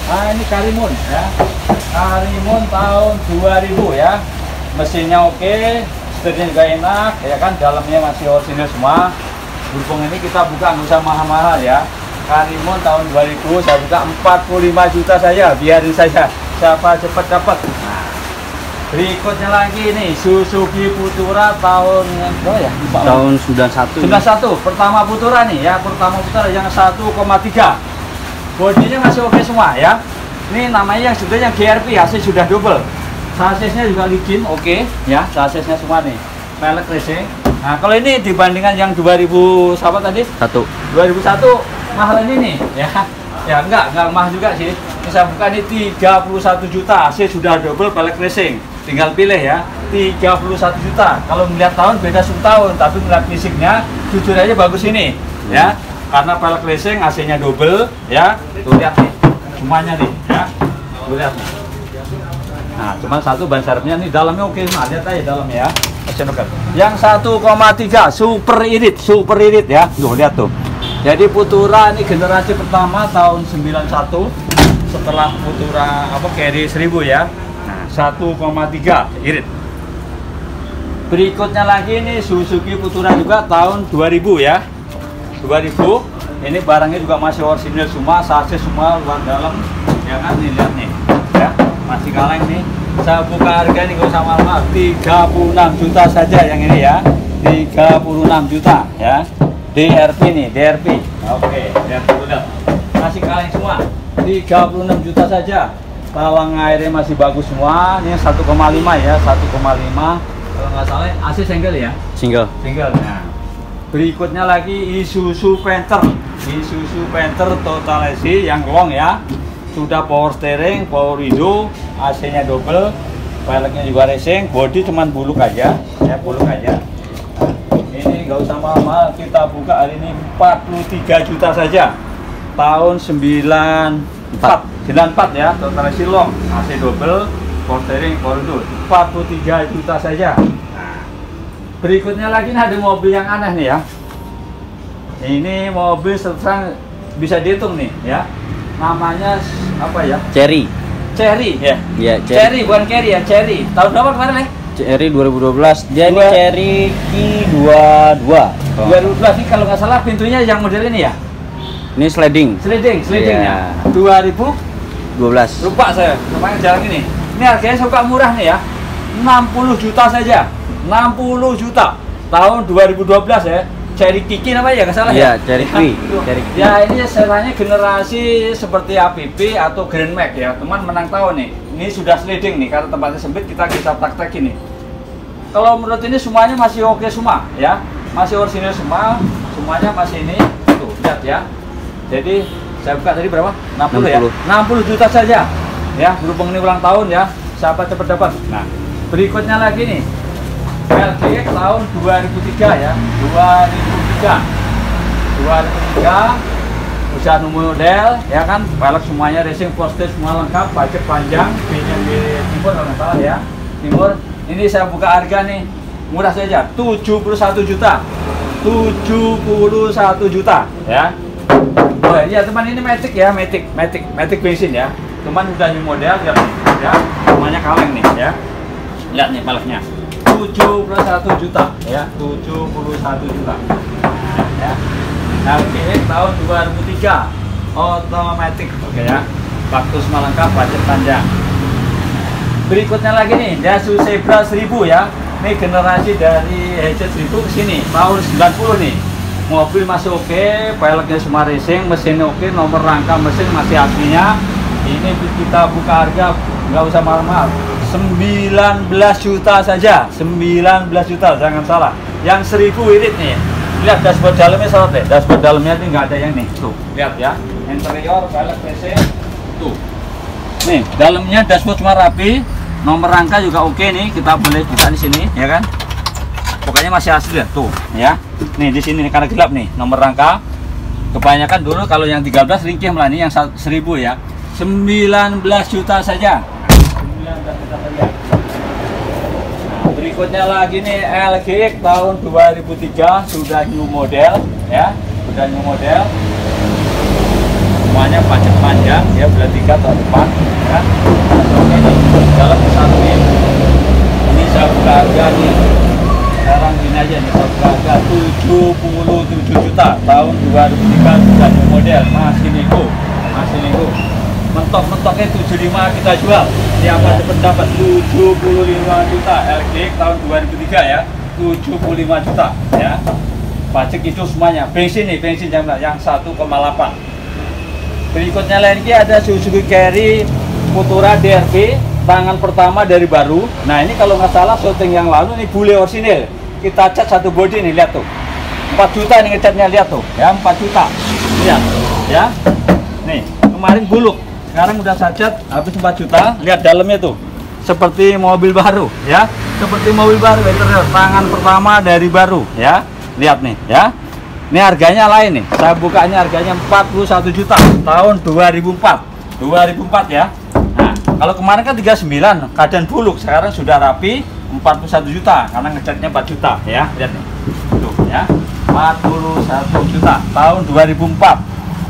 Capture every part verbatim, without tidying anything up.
Nah ini Karimun ya, Karimun tahun dua ribu ya, mesinnya oke, setirnya juga enak ya kan, dalamnya masih orisinil semua. Berhubung ini kita buka nggak usah mahal-mahal ya. Karimun tahun dua ribu saya buka empat puluh lima juta saja, biarin saja, siapa cepat dapat. Nah, berikutnya lagi nih Suzuki Futura tahun oh ya, tahun sembilan satu. sembilan satu pertama Futura nih ya, pertama Futura yang satu koma tiga. Bodinya masih oke semua ya. Ini namanya yang sudah yang G R P, hasil sudah double. Sasisnya juga licin, oke ya, sasisnya semua nih. Pelek racing. Nah, kalau ini dibandingkan yang dua ribu siapa tadi? satu. dua ribu satu mahal ini nih ya. Ya enggak, enggak mahal juga sih. Bisa buka ini tiga puluh satu juta, hasil sudah double pelek racing. Tinggal pilih ya, tiga puluh satu juta. Kalau melihat tahun beda sepuluh tahun, tapi melihat fisiknya jujur aja bagus ini ya. Karena pelek racing, A C-nya double ya. Tuh lihat nih, semuanya nih ya. Tuh lihat nih. Nah, cuma satu ban serepnya nih dalamnya oke, nah, lihat aja dalamnya ya. Yang satu koma tiga super irit, super irit ya. Tuh lihat tuh. Jadi Futura ini generasi pertama tahun sembilan satu, setelah Futura apa Carry seribu ya. Nah, satu koma tiga irit. Berikutnya lagi nih Suzuki Futura juga tahun dua ribu ya. dua ribu. Ini barangnya juga masih orisinil semua, sasis semua luar dalam. Ya kan, nih lihat nih. Ya, masih kaleng nih. Saya buka harga nih kalau sama mahal tiga puluh enam juta saja yang ini ya. tiga puluh enam juta ya. D R P nih, D R P. Oke, lihat dulu dah. Masih kaleng semua. tiga puluh enam juta saja. Tawang airnya masih bagus semua. Ini satu koma lima ya, satu koma lima. Kalau nggak salah A C single ya? Single. Single. Nah, berikutnya lagi Isuzu Panther. Isuzu Panther Total S I yang long ya. Sudah power steering, power window, A C-nya double, peleknya juga racing, body cuman buluk aja, ya buluk aja. Nah, ini nggak usah mahal-mahal, kita buka hari ini empat puluh tiga juta saja. Tahun sembilan empat, sembilan empat ya, Total S I long, A C double, power steering, power window, empat puluh tiga juta saja. Nah, berikutnya lagi ini ada mobil yang aneh nih ya. Ini mobil sekarang bisa dihitung nih ya. Namanya apa ya? Cherry. Cherry ya? Iya, Cherry. Cherry bukan Carry ya, Cherry. Tahun berapa kemarin nih? Cherry dua ribu dua belas. Dia ini Dua- Cherry Q dua puluh dua. dua ribu dua belas ini kalau nggak salah pintunya yang model ini ya? Ini sliding. Sliding, slidingnya. Iya. dua ribu dua belas. lupa saya, namanya jarang ini. Ini harganya suka murah nih ya. enam puluh juta saja. enam puluh juta. Tahun dua ribu dua belas ya. Cherry Kiki namanya ya, nggak salah Iya, ya? Cherry Kiki. Cherry Kiki. Ya ini seranya generasi seperti A P B atau Grand Max ya. Teman menang tahu nih. Ini sudah sliding nih karena tempatnya sempit, kita bisa praktekin nih. Kalau menurut ini semuanya masih oke semua ya. Masih orisinil semua, semuanya masih ini. Tuh, lihat ya. Jadi saya buka tadi berapa? enam puluh ya. enam puluh juta saja. Ya, berhubung ini ulang tahun ya. Siapa cepat dapat. Nah, berikutnya lagi nih. L G X tahun dua ribu tiga ya, dua ribu tiga, dua ribu tiga, usaha nomor model ya kan, pelek semuanya racing, poster semua lengkap, pajak panjang, B-nya di timur kalau nggak salah ya, timur. Ini saya buka harga nih, murah saja, tujuh puluh satu juta, tujuh puluh satu juta ya. Oh iya teman, ini Matic ya, Matic, Matic, Matic bensin ya, teman udah new model ya, ya, semuanya kaleng nih ya, lihat nih peleknya. tujuh puluh satu juta ya, tujuh puluh satu juta ya. L G X tahun dua ribu tiga, otomatis oke ya, waktu semua lengkap, pajak panjang. Berikutnya lagi nih Daihatsu Zebra seribu ya, ini generasi dari H Z seribu ke sini tahun sembilan puluh nih. Mobil masih oke, peleknya semua racing, mesinnya oke, nomor rangka mesin masih aslinya. Ini kita buka harga nggak usah mahal-mahal, sembilan belas juta saja, sembilan belas juta, jangan salah. Yang seribu irit nih, lihat dashboard dalamnya sorot deh, dashboard dalamnya ini nggak ada yang nih, tuh lihat ya, interior, velg, P C, tuh, nih dalamnya dashboard semua rapi, nomor rangka juga oke nih, kita boleh buka di sini, ya kan? Pokoknya masih asli ya, tuh, ya, nih di sini karena gelap nih, nomor rangka. Kebanyakan dulu kalau yang tiga belas ringkih malah ini yang seribu ya, sembilan belas juta saja. Nah, berikutnya lagi nih L G X tahun dua ribu tiga, sudah new model ya, sudah new model. semuanya pajak panjang ya, bulan tiga tahun depan ya. Ini dalam satu ini ini saya buka harga nih sekarang gini aja nih, saya buka harga tujuh puluh tujuh juta tahun dua ribu tiga, sudah new model, masih nego masih nego mentok-mentoknya tujuh puluh lima kita jual. Siapa cepat dapat tujuh puluh lima juta L G tahun dua ribu tiga ya, tujuh puluh lima juta ya. Pajak itu semuanya, bensin nih, bensin yang, yang satu koma delapan. Berikutnya lagi ada Suzuki Carry Futura D R V tangan pertama dari baru. Nah ini kalau nggak salah syuting yang lalu nih bule orsinil, kita cat satu body nih, lihat tuh empat juta nih ngecatnya, lihat tuh ya, empat juta lihat ya. Nih kemarin buluk, sekarang udah saya cat habis empat juta. Lihat dalamnya tuh seperti mobil baru ya, seperti mobil baru interior tangan pertama dari baru ya. Lihat nih ya, ini harganya lain nih, saya bukanya harganya empat puluh satu juta tahun dua ribu empat ya. Nah kalau kemarin kan tiga puluh sembilan keadaan buluk, sekarang sudah rapi empat puluh satu juta karena ngecatnya empat juta ya. Lihat nih tuh ya, empat puluh satu juta tahun dua ribu empat.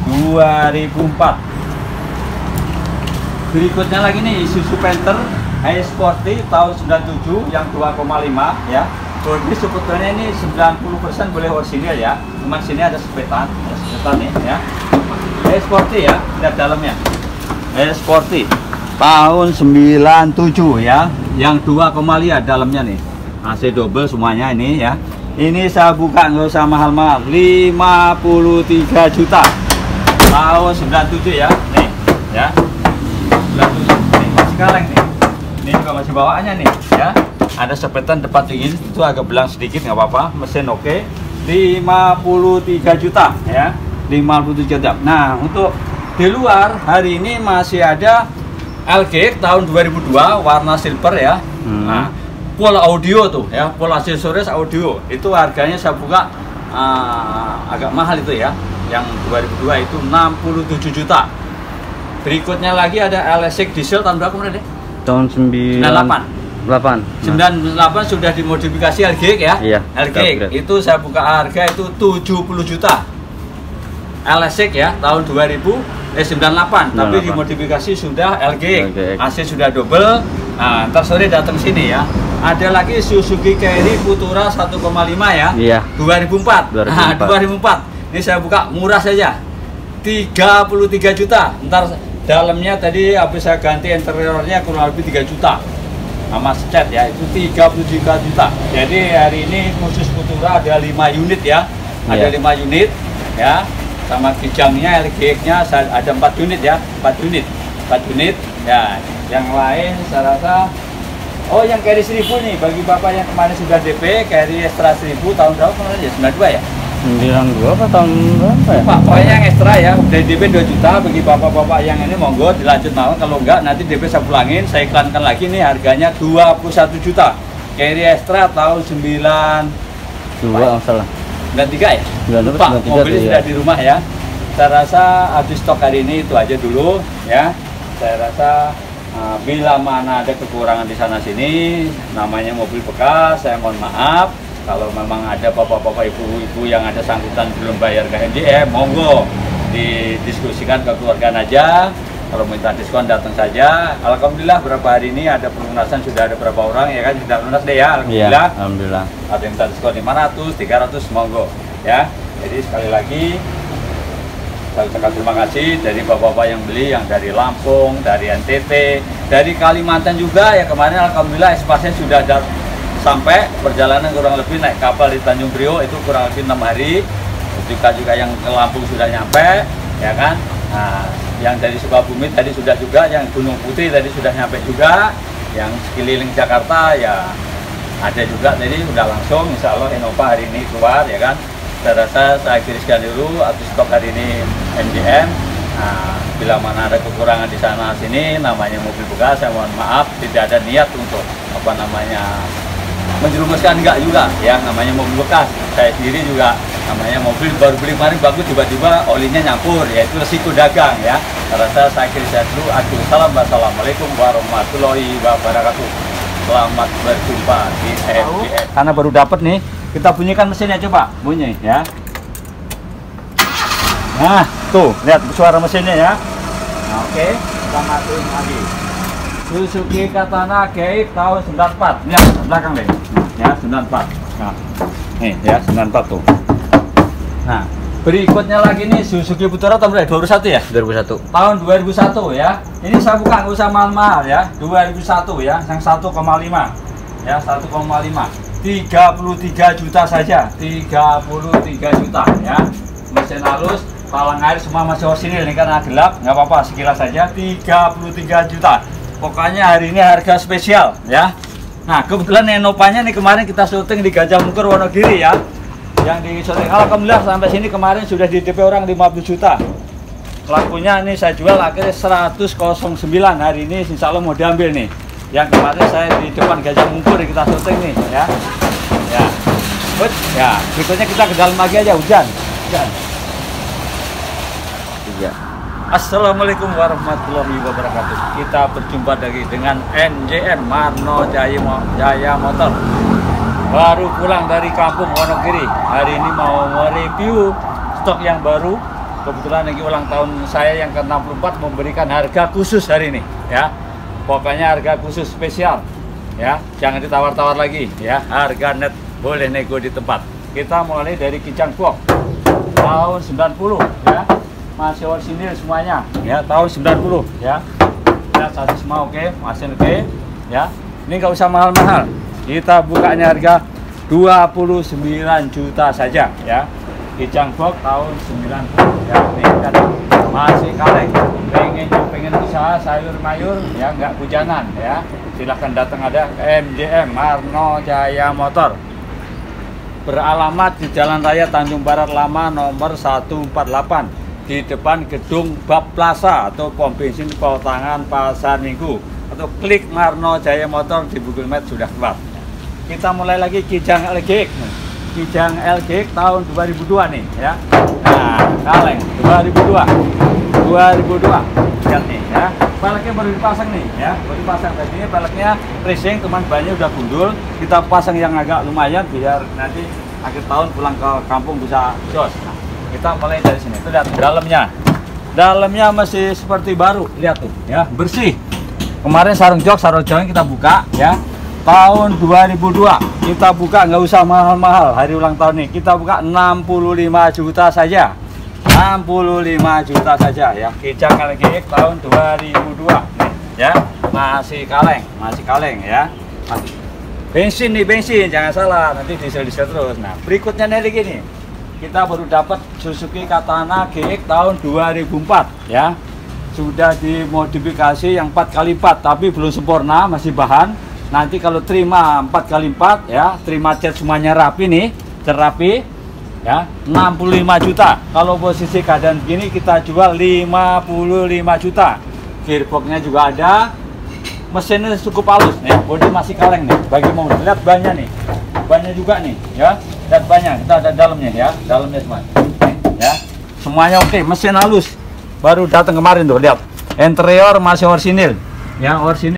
Berikutnya lagi nih Isuzu Panther High Sporty tahun sembilan puluh tujuh yang dua koma lima ya. Ini sebetulnya ini sembilan puluh persen boleh orsinil ya, cuman sini ada sepetan, ada sepetan nih ya. High Sporty ya, lihat dalamnya. High Sporty tahun sembilan puluh tujuh ya, yang dua koma lima dalamnya nih, A C double semuanya ini ya. Ini saya buka nggak usah mahal-mahal, lima puluh tiga juta tahun sembilan puluh tujuh ya, nih ya, sembilan puluh tujuh nih, masih kaleng nih, ini juga masih bawaannya nih ya. Ada sepetan depan dingin, itu agak belang sedikit nggak apa-apa, mesin oke. Okay. lima puluh tiga juta ya, lima puluh tiga juta. Nah untuk di luar hari ini masih ada L G tahun dua ribu dua warna silver ya. hmm. Nah full audio tuh ya, full aksesoris audio, itu harganya saya buka uh, agak mahal itu ya, yang dua ribu dua itu enam puluh tujuh juta. Berikutnya lagi ada L S X diesel tahun berapa kemarin deh? Tahun sembilan puluh delapan. sembilan puluh delapan sudah dimodifikasi L G ya. Iya, L G itu saya buka harga itu tujuh puluh juta. L S X ya tahun dua ribu eh sembilan puluh delapan, tapi dimodifikasi sudah L G, A C sudah double. Nah, ntar sore datang sini ya. Ada lagi Suzuki Carry Futura satu koma lima ya. Iya. dua ribu empat. Nah, dua ribu empat. Ini saya buka murah saja. tiga puluh tiga juta. Ntar dalamnya tadi habis saya ganti interiornya kurang lebih tiga juta. Sama cat ya, itu tiga puluh tiga juta. Jadi hari ini khusus Futura ada lima unit ya. Ada lima yeah. unit ya. Sama kijangnya, L G X-nya ada empat unit ya. empat unit. empat unit ya. Yang lain saya rasa oh yang Carry seribu nih, bagi Bapak yang kemarin sudah D P Carry Extra seribu tahun berapa kemarin ya? sembilan puluh dua ya? sembilan puluh dua apa tahun berapa ya? Pak, pokoknya yang ekstra ya, dari D P dua juta bagi bapak-bapak yang ini monggo dilanjut mau, kalau enggak nanti D P saya pulangin, saya iklankan lagi nih harganya dua puluh satu juta. Carry Extra tahun sembilan dua masalah. sembilan tiga ya? Pak, mobilnya sudah di rumah ya. Saya rasa habis stok hari ini itu aja dulu ya. Saya rasa uh, bila mana ada kekurangan di sana sini, namanya mobil bekas, saya mohon maaf. Kalau memang ada bapak-bapak ibu-ibu yang ada sangkutan belum bayar ke M J M, monggo didiskusikan ke keluarga aja. Kalau minta diskon datang saja. Alhamdulillah berapa hari ini ada pelunasan, sudah ada berapa orang ya kan sudah lunas deh ya. Alhamdulillah. Ya, alhamdulillah. Ada yang minta diskon lima ratus, tiga ratus, monggo ya. Jadi sekali lagi saya ucapkan terima kasih dari bapak-bapak yang beli, yang dari Lampung, dari N T T, dari Kalimantan juga ya. Kemarin alhamdulillah espasnya sudah ada sampai perjalanan kurang lebih naik kapal di Tanjung Priok itu kurang lebih enam hari. Juga juga yang ke Lampung sudah nyampe ya kan. Nah, yang dari Sukabumi tadi sudah juga, yang Gunung Putih tadi sudah nyampe juga, yang sekeliling Jakarta ya ada juga. Jadi udah langsung insya Allah Innova hari ini keluar ya kan. Saya rasa saya akhiri sekian dulu atas stok hari ini M J M. Nah, bila mana ada kekurangan di sana sini namanya mobil bekas, saya mohon maaf, tidak ada niat untuk apa namanya menjerumuskan, enggak juga ya, namanya mobil bekas. Saya sendiri juga namanya mobil baru beli kemarin bagus, tiba-tiba olinya nyampur, yaitu resiko dagang ya. Saya rasa saya akhiri saya dulu. Assalamualaikum wassalamualaikum warahmatullahi wabarakatuh. Selamat berjumpa di M J M. Karena baru dapat nih, kita bunyikan mesinnya, coba bunyi ya. Nah, tuh, lihat suara mesinnya ya. Nah, oke, kita masukin lagi. Suzuki Katana G X tahun sembilan puluh empat. Lihat belakang deh. Ya, sembilan puluh empat. Nah, nih ya, sembilan puluh empat tuh. Nah, berikutnya lagi nih Suzuki Putera tahun dua ribu satu ya? dua ribu satu. Tahun dua ribu satu ya. Ini saya buka nggak usah mahal-mahal ya. dua ribu satu ya, yang satu koma lima. Ya, satu koma lima. tiga puluh tiga juta saja. tiga puluh tiga juta ya. Mesin halus, palang air semua masih orisinil nih karena gelap, nggak apa-apa sekilas saja. Tiga puluh tiga juta. Pokoknya hari ini harga spesial ya. Nah, kebetulan Enopanya nih kemarin kita syuting di Gajah Mungkur Wonogiri ya. Yang di syuting alhamdulillah sampai sini kemarin sudah di D P orang lima puluh juta. Lakunya ini saya jual akhirnya seratus sembilan. Hari ini insya Allah mau diambil nih. Yang kemarin saya di depan Gajah Mungkur kita syuting nih ya. Ya. But, ya, berikutnya kita ke dalam lagi aja hujan. Hujan. Iya. Assalamualaikum warahmatullahi wabarakatuh. Kita berjumpa lagi dengan N J M Marno Jaya, Jaya Motor. Baru pulang dari kampung Wonogiri. Hari ini mau mereview stok yang baru. Kebetulan lagi ulang tahun saya yang ke enam puluh empat, memberikan harga khusus hari ini ya. Pokoknya harga khusus spesial ya. Jangan ditawar-tawar lagi ya. Harga net boleh nego di tempat. Kita mulai dari Kijang Box tahun sembilan puluh ya. Masih orisinil semuanya ya, tahun sembilan puluh ya. Ya, sasis semua oke, mesin oke ya. Ini nggak usah mahal-mahal. Kita bukanya harga dua puluh sembilan juta saja ya. Kijang Box tahun sembilan puluh ya. Ini kan masih kaleng. Pengen pengen usaha sayur mayur ya, nggak hujanan ya. Silahkan datang, ada M J M Marno Jaya Motor. Beralamat di Jalan Raya Tanjung Barat Lama nomor seratus empat puluh delapan. Di depan gedung Bab Plaza atau pom bensin Pautangan Pasar Minggu, atau klik Marno Jaya Motor di Google Maps sudah keluar. Kita mulai lagi Kijang L G X. Kijang L G X tahun dua ribu dua nih ya. Nah, kaleng dua ribu dua. dua ribu dua. Lihat nih ya. Peleknya baru dipasang nih ya. Baru dipasang tadi ini peleknya racing, teman bannya udah gundul. Kita pasang yang agak lumayan biar nanti akhir tahun pulang ke kampung bisa jos. Nah, kita mulai dari sini. Tuh lihat dalamnya. Dalamnya masih seperti baru. Lihat tuh ya, bersih. Kemarin sarung jok, sarung jok kita buka ya. Tahun dua ribu dua. Kita buka nggak usah mahal-mahal. Hari ulang tahun nih. Kita buka enam puluh lima juta saja. enam puluh lima juta saja ya. Kijang L G X tahun dua ribu dua nih ya. Masih kaleng, masih kaleng ya. Masih. Bensin nih, bensin, jangan salah. Nanti diesel-diesel terus. Nah, berikutnya nih gini. Kita baru dapat Suzuki Katana G X tahun dua ribu empat ya. Sudah dimodifikasi yang empat kali empat tapi belum sempurna, masih bahan. Nanti kalau terima empat kali empat ya, terima cat semuanya rapi nih, cat rapi ya, enam puluh lima juta. Kalau posisi keadaan begini kita jual lima puluh lima juta. Gearboxnya juga ada. Mesinnya cukup halus nih, bodi masih kaleng nih. Bagi mau lihat bannya nih. Bannya juga nih ya. Dan banyak, kita ada dalamnya ya, dalamnya semua ya, semuanya oke, mesin halus, baru datang kemarin tuh, lihat interior masih orisinil ya, orisinil.